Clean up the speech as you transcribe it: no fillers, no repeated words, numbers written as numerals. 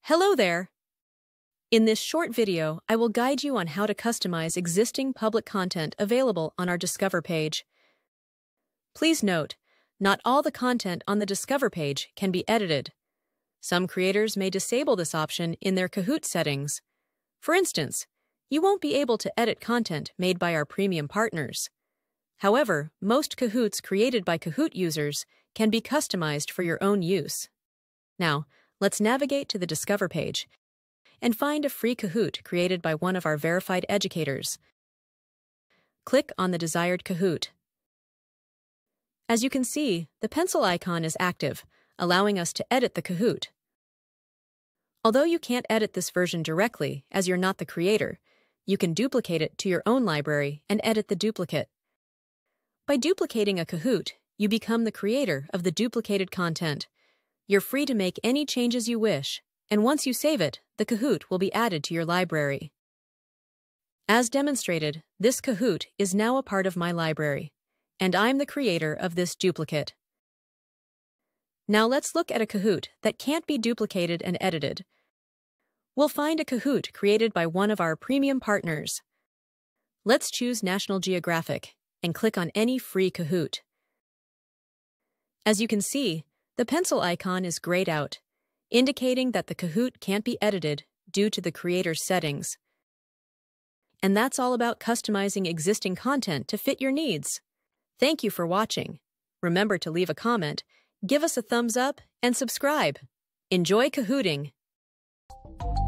Hello there! In this short video, I will guide you on how to customize existing public content available on our Discover page. Please note, not all the content on the Discover page can be edited. Some creators may disable this option in their Kahoot settings. For instance, you won't be able to edit content made by our premium partners. However, most Kahoots created by Kahoot users can be customized for your own use. Now, let's navigate to the Discover page and find a free Kahoot created by one of our verified educators. Click on the desired Kahoot. As you can see, the pencil icon is active, allowing us to edit the Kahoot. Although you can't edit this version directly, as you're not the creator, you can duplicate it to your own library and edit the duplicate. By duplicating a Kahoot, you become the creator of the duplicated content. You're free to make any changes you wish, and once you save it, the Kahoot will be added to your library. As demonstrated, this Kahoot is now a part of my library, and I'm the creator of this duplicate. Now let's look at a Kahoot that can't be duplicated and edited. We'll find a Kahoot created by one of our premium partners. Let's choose National Geographic and click on any free Kahoot. As you can see, the pencil icon is grayed out, indicating that the Kahoot can't be edited due to the creator's settings. And that's all about customizing existing content to fit your needs. Thank you for watching. Remember to leave a comment, give us a thumbs up, and subscribe. Enjoy Kahooting!